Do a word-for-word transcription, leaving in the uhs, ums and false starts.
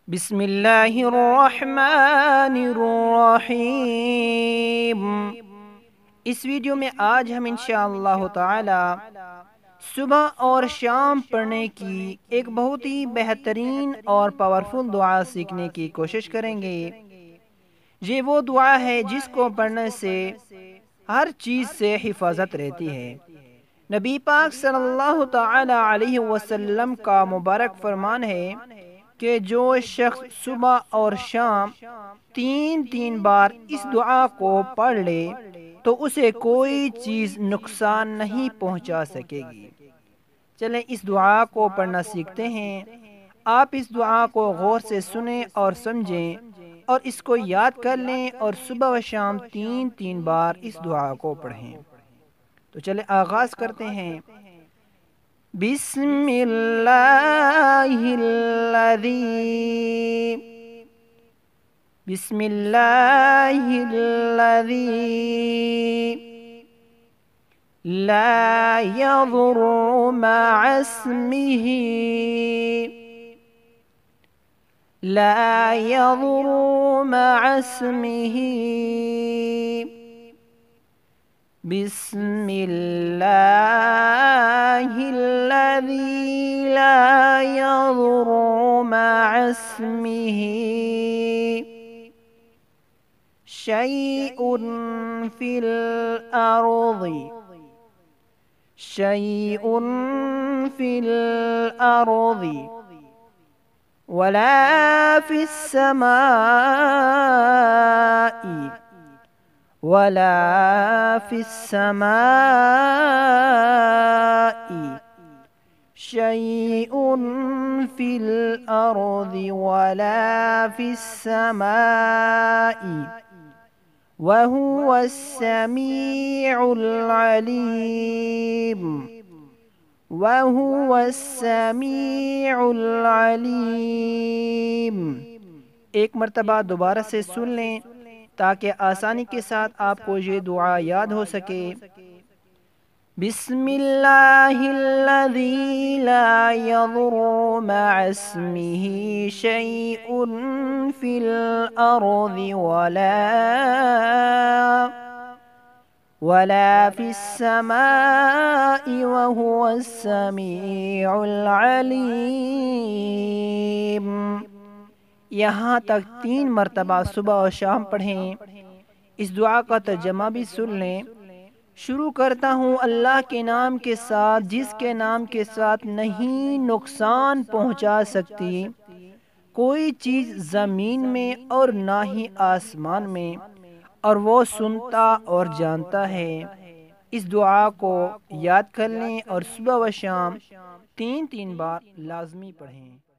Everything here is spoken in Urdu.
بسم اللہ الرحمن الرحیم۔ اس ویڈیو میں آج ہم انشاءاللہ تعالی صبح اور شام پڑھنے کی ایک بہت ہی بہترین اور پاورفل دعا سیکھنے کی کوشش کریں گے۔ یہ وہ دعا ہے جس کو پڑھنے سے ہر چیز سے حفاظت رہتی ہے۔ نبی پاک صلی اللہ تعالی علیہ وسلم کا مبارک فرمان ہے کہ جو شخص صبح اور شام تین تین بار اس دعا کو پڑھ لے تو اسے کوئی چیز نقصان نہیں پہنچا سکے گی۔ چلیں اس دعا کو پڑھنا سیکھتے ہیں۔ آپ اس دعا کو غور سے سنیں اور سمجھیں اور اس کو یاد کر لیں اور صبح و شام تین تین بار اس دعا کو پڑھیں۔ تو چلیں آغاز کرتے ہیں۔ بسم اللہ الذی بسم اللہ الذی لا يضر مع اسمه لا يضر مع اسمه بسم اللہ الذی لا يضر مع اسمه شيء في الأرض شيء في الأرض ولا في السماء ولا في السماء شيء في الأرض ولا في السماء وهو السميع العليم وهو السميع العليم۔ ایک مرتبہ دوبارہ سے سن لیں تاکہ آسانی کے ساتھ آپ کو یہ دعا یاد ہو سکے۔ بسم اللہ الذی لا يضر مع اسمه شيء في الأرض ولا ولا في السماء وهو السميع العليم۔ یہاں تک تین مرتبہ صبح و شام پڑھیں۔ اس دعا کا ترجمہ بھی سن لیں۔ شروع کرتا ہوں اللہ کے نام کے ساتھ جس کے نام کے ساتھ نہیں نقصان پہنچا سکتی کوئی چیز زمین میں اور نہ ہی آسمان میں، اور وہ سنتا اور جانتا ہے۔ اس دعا کو یاد کر لیں اور صبح و شام تین تین بار لازمی پڑھیں۔